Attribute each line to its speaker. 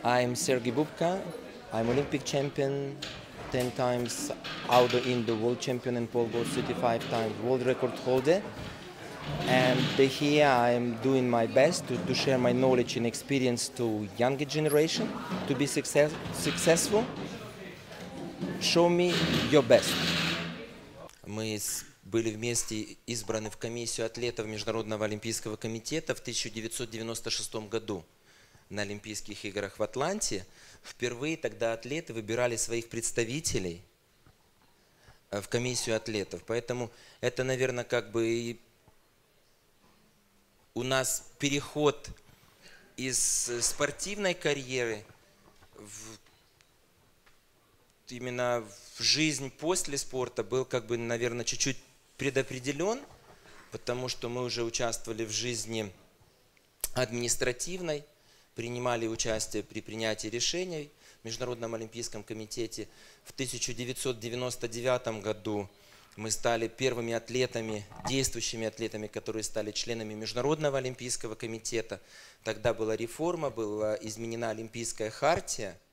Speaker 1: I'm Sergey Bubka. I'm Olympic champion, 10 times outdoor-indoor world champion and pole vault, 35 times world record holder. And here I'm doing my best to share my knowledge and experience to younger generation to be successful. Show me your best. Мы были вместе избраны в комиссию атлетов Международного олимпийского комитета в 1996 году на Олимпийских играх в Атланте. Впервые тогда атлеты выбирали своих представителей в комиссию атлетов. Поэтому это, наверное, как бы у нас переход из спортивной карьеры именно в жизнь после спорта был, как бы, наверное, чуть-чуть предопределен, потому что мы уже участвовали в жизни административной, принимали участие при принятии решений в Международном олимпийском комитете. В 1999 году мы стали первыми атлетами, действующими атлетами, которые стали членами Международного олимпийского комитета. Тогда была реформа, была изменена Олимпийская хартия.